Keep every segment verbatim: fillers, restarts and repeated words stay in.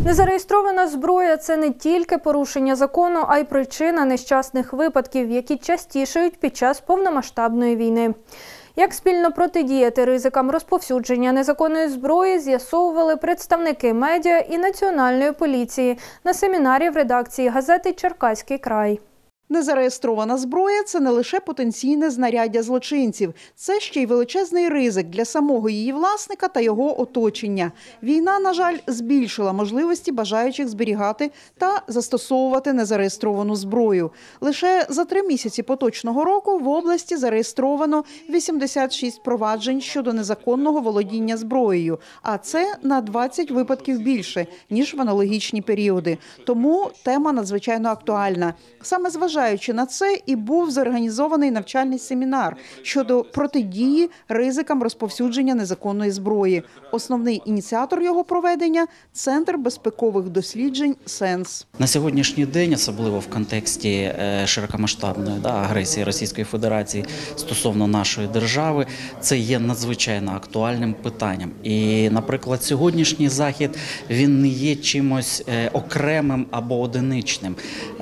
Незареєстрована зброя – це не тільки порушення закону, а й причина нещасних випадків, які частішають під час повномасштабної війни. Як спільно протидіяти ризикам розповсюдження незаконної зброї, з'ясовували представники медіа і Національної поліції на семінарі в редакції газети «Черкаський край». Незареєстрована зброя – це не лише потенційне знаряддя злочинців. Це ще й величезний ризик для самого її власника та його оточення. Війна, на жаль, збільшила можливості бажаючих зберігати та застосовувати незареєстровану зброю. Лише за три місяці поточного року в області зареєстровано вісімдесят шість проваджень щодо незаконного володіння зброєю. А це на двадцять випадків більше, ніж в аналогічні періоди. Тому тема надзвичайно актуальна. Саме зважаючи на це, і був зорганізований навчальний семінар щодо протидії ризикам розповсюдження незаконної зброї. Основний ініціатор його проведення – Центр безпекових досліджень «Сенс». На сьогоднішній день, особливо в контексті широкомасштабної да, агресії Російської Федерації стосовно нашої держави, це є надзвичайно актуальним питанням. І, наприклад, сьогоднішній захід, він не є чимось окремим або одиничним.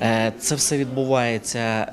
Це все відбувається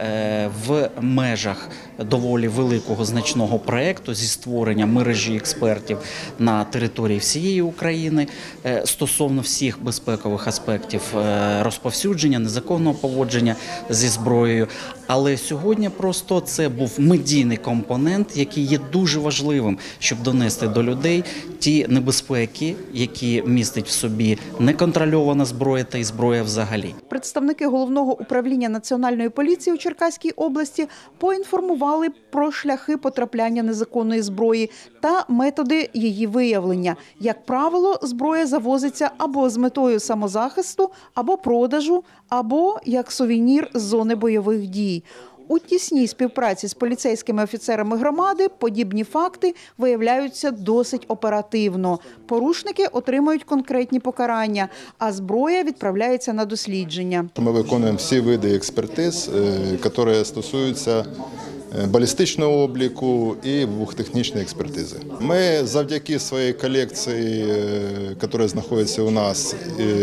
в межах доволі великого значного проєкту зі створення мережі експертів на території всієї України стосовно всіх безпекових аспектів розповсюдження, незаконного поводження зі зброєю. Але сьогодні просто це був медійний компонент, який є дуже важливим, щоб донести до людей ті небезпеки, які містить в собі неконтрольована зброя та й зброя взагалі. Представники Головного управління Національної поліції у Черкаській області поінформували про шляхи потрапляння незаконної зброї та методи її виявлення. Як правило, зброя завозиться або з метою самозахисту, або продажу, або як сувенір з зони бойових дій. У тісній співпраці з поліцейськими офіцерами громади подібні факти виявляються досить оперативно. Порушники отримують конкретні покарання, а зброя відправляється на дослідження. Ми виконуємо всі види експертиз, які стосуються балістичного обліку і вибухотехнічної експертизи. Ми завдяки своїй колекції, яка знаходиться у нас,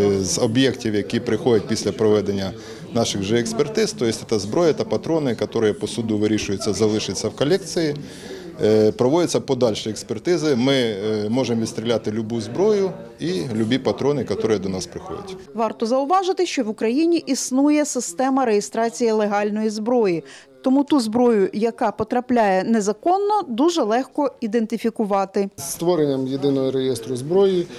з об'єктів, які приходять після проведення наших же експертиз, тобто це зброя та патрони, які по суду вирішуються залишитися в колекції, проводяться подальші експертизи. Ми можемо відстріляти будь-яку зброю і будь-які патрони, які до нас приходять. Варто зауважити, що в Україні існує система реєстрації легальної зброї. Тому ту зброю, яка потрапляє незаконно, дуже легко ідентифікувати. З створенням єдиного реєстру зброї,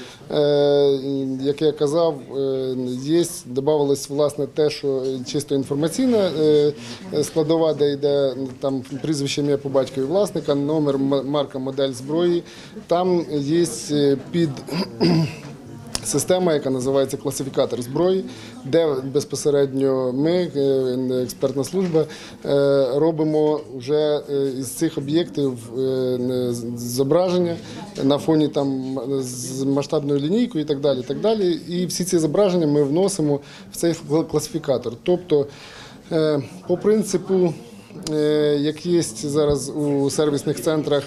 як я казав, є, додавалось власне те, що чисто інформаційна складова, де йде там прізвище, ім'я по батькові власника, номер, марка, модель зброї. Там є під система, яка називається класифікатор зброї, де безпосередньо ми, експертна служба, робимо вже із цих об'єктів зображення на фоні там з масштабною лінійкою і так далі, так далі. І всі ці зображення ми вносимо в цей класифікатор. Тобто, по принципу, як є зараз у сервісних центрах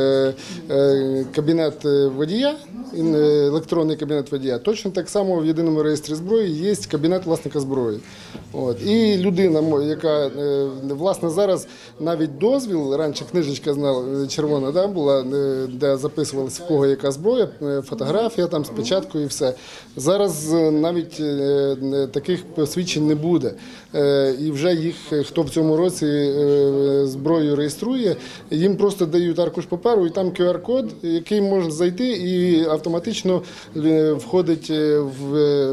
кабінет водія, електронний кабінет водія, точно так само в єдиному реєстрі зброї є кабінет власника зброї. От. І людина, яка, власне, зараз навіть дозвіл, раніше книжечка знала, червона да, була, де записувалася, в кого яка зброя, фотографія там з печаткою і все. Зараз навіть таких посвідчень не буде. І вже їх, хто в цьому році зброю реєструє, їм просто дають аркуш паперу і там ку ар код, який можна зайти і автоматично входить в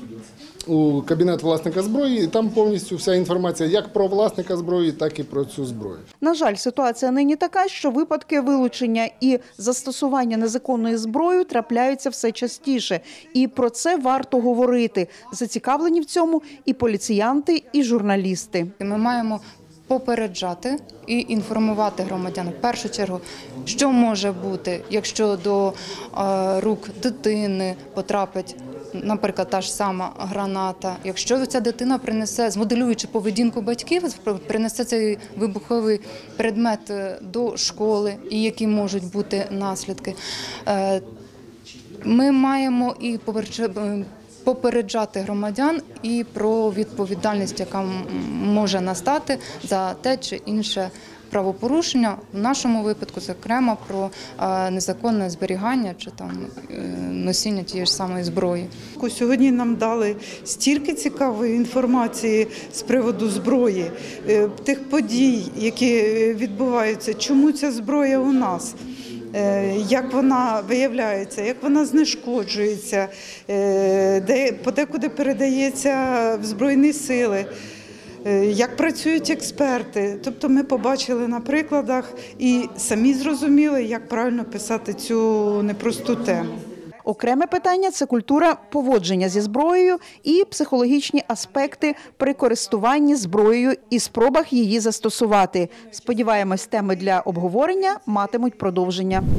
у кабінет власника зброї, і там повністю вся інформація як про власника зброї, так і про цю зброю. На жаль, ситуація нині така, що випадки вилучення і застосування незаконної зброї трапляються все частіше. І про це варто говорити. Зацікавлені в цьому і поліціянти, і журналісти. Ми маємо попереджати і інформувати громадян в першу чергу, що може бути, якщо до рук дитини потрапить, наприклад, та ж сама граната. Якщо ця дитина принесе, змоделюючи поведінку батьків, принесе цей вибуховий предмет до школи, і які можуть бути наслідки, ми маємо і попереджати громадян і про відповідальність, яка м- може настати за те чи інше правопорушення, в нашому випадку, зокрема, про е, незаконне зберігання чи там е, носіння тієї ж самої зброї. Сьогодні нам дали стільки цікавої інформації з приводу зброї, е, тих подій, які відбуваються, чому ця зброя у нас, е, як вона виявляється, як вона знешкоджується, е, де подекуди передається в Збройні сили. Як працюють експерти. Тобто ми побачили на прикладах і самі зрозуміли, як правильно писати цю непросту тему. Окреме питання – це культура поводження зі зброєю і психологічні аспекти при користуванні зброєю і спробах її застосувати. Сподіваємось, теми для обговорення матимуть продовження.